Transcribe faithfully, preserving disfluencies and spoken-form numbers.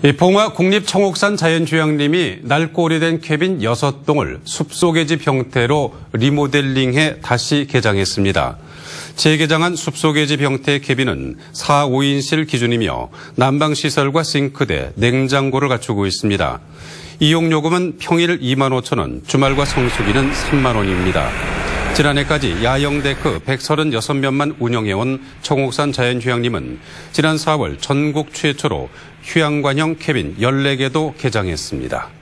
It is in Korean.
이 봉화 국립청옥산 자연휴양림이 낡고 오래된 캐빈 여섯 동을 숲속의 집 형태로 리모델링해 다시 개장했습니다. 재개장한 숲속의 집 형태의 캐빈은 사, 오 인실 기준이며 난방시설과 싱크대, 냉장고를 갖추고 있습니다. 이용요금은 평일 이만 오천 원, 주말과 성수기는 삼만 원입니다. 지난해까지 야영데크 백삼십육 면만 운영해온 청옥산 자연휴양림은 지난 사월 전국 최초로 휴양관형 캐빈 열네 개도 개장했습니다.